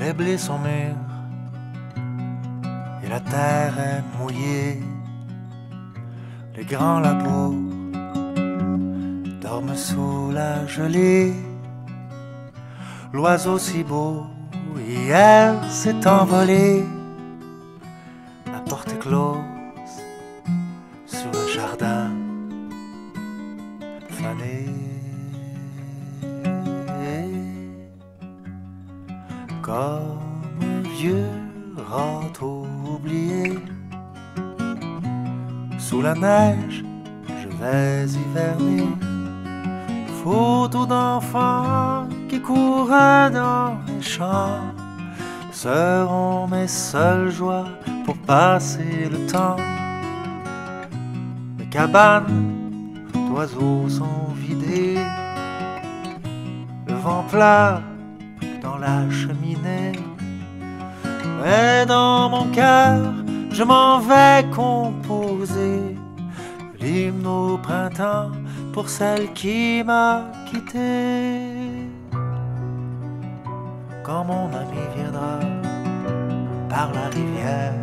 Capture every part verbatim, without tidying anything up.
Les blés sont mûrs et la terre est mouillée. Les grands labours dorment sous la gelée. L'oiseau si beau hier s'est envolé. La porte est close sur le jardin fané. Comme un vieux râteau oublié, sous la neige je vais hiverner. Photos d'enfants qui courent dans les champs seront mes seules joies pour passer le temps. Mes cabanes d'oiseaux sont vidées, le vent pleure dans la cheminée. Mais dans mon cœur, je m'en vais composer l'hymne au printemps pour celle qui m'a quitté. Quand mon ami viendra par la rivière,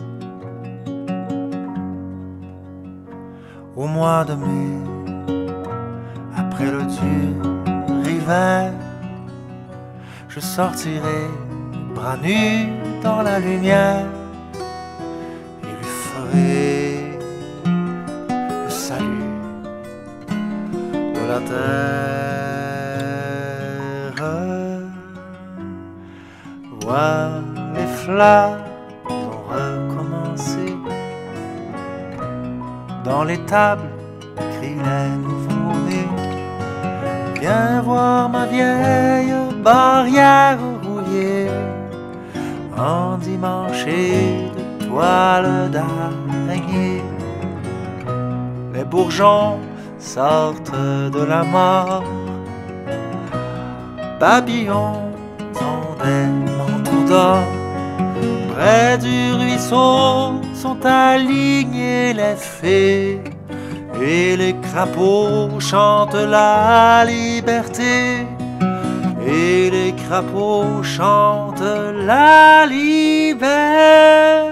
au mois de mai, après le dur hiver, je sortirai bras nus dans la lumière et lui ferai le salut de la terre. Voir les fleurs ont recommencé, dans les tables crient les nouveaux-nés. Viens voir ma vieille barrière rouillée, endimanchée de toiles d'araignée. Les bourgeons sortent de la mort, papillons ont des manteaux d'or. Près du ruisseau sont alignés les fées, et les crapauds chantent la liberté. Et les crapauds chantent la liberté.